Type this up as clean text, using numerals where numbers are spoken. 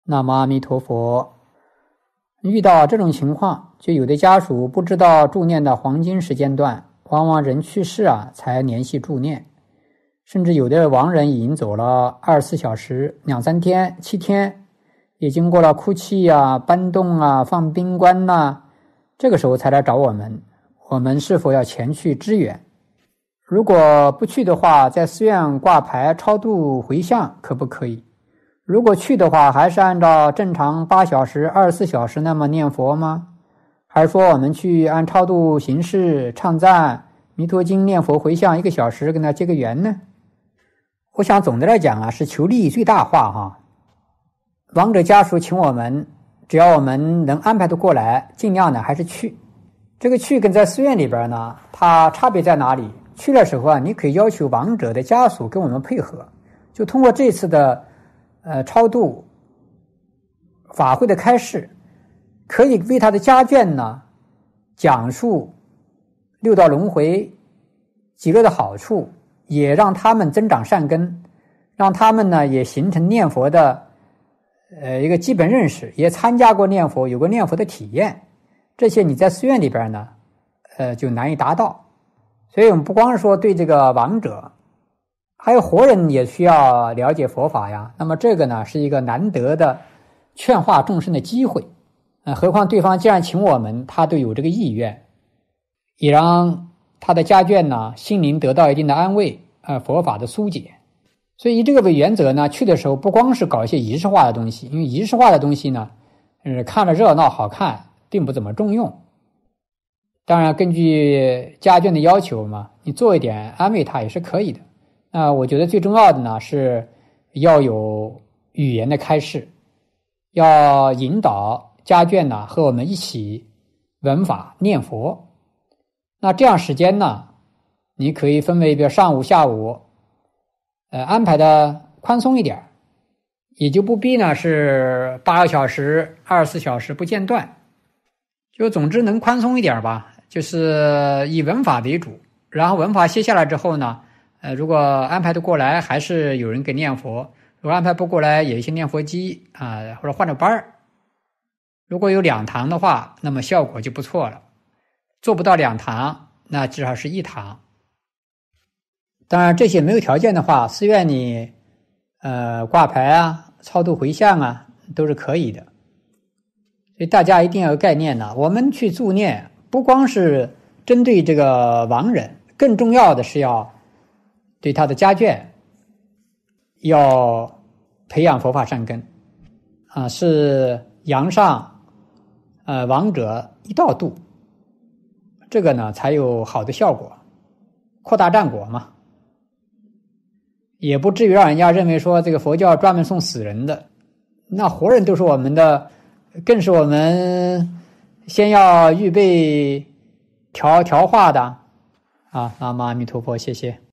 南无阿弥陀佛。遇到这种情况，就有的家属不知道助念的黄金时间段，往往人去世才联系助念，甚至有的亡人已经走了24小时、2、3天、7天，也经过了哭泣搬动放冰棺这个时候才来找我们，我们是否要前去支援？如果不去的话，在寺院挂牌超度回向可不可以？如果去的话，还是按照正常8小时、24小时那么念佛吗？还是说我们去按超度形式唱赞弥陀经念佛回向1个小时跟他结个缘呢？我想总的来讲是求利益最大化亡者家属请我们，只要我们能安排得过来，尽量还是去。这个去跟在寺院里边呢，它差别在哪里？去的时候你可以要求亡者的家属跟我们配合，就通过这次的超度法会的开示，可以为他的家眷呢讲述六道轮回极乐的好处，也让他们增长善根，让他们呢也形成念佛的一个基本认识，也参加过念佛，有过念佛的体验。这些你在寺院里边呢就难以达到。所以我们不光是说对这个亡者，还有活人也需要了解佛法呀。那么这个呢是一个难得的劝化众生的机会，何况对方既然请我们，他都有这个意愿，也让他的家眷呢心灵得到一定的安慰，佛法的疏解。所以以这个为原则呢，去的时候不光是搞一些仪式化的东西，因为仪式化的东西呢看了热闹好看，并不怎么重用。当然根据家眷的要求嘛，你做一点安慰他也是可以的。我觉得最重要的呢是要有语言的开示，要引导家眷呢和我们一起闻法念佛。那这样时间呢，你可以分为比如上午下午安排的宽松一点，也就不必呢是8个小时24小时不间断，就总之能宽松一点吧，就是以闻法为主，然后闻法歇下来之后呢如果安排得过来，还是有人给念佛；如果安排不过来，有一些念佛机或者换着班儿。如果有2堂的话，那么效果就不错了。做不到2堂，那至少是1堂。当然，这些没有条件的话，寺院里挂牌超度回向都是可以的。所以大家一定要有概念呢。我们去助念，不光是针对这个亡人，更重要的是要对他的家眷要培养佛法善根是扬上亡者一道度，这个呢才有好的效果，扩大战果嘛。也不至于让人家认为说这个佛教专门送死人的，那活人都是我们的，更是我们先要预备调化的南无阿弥陀佛，谢谢。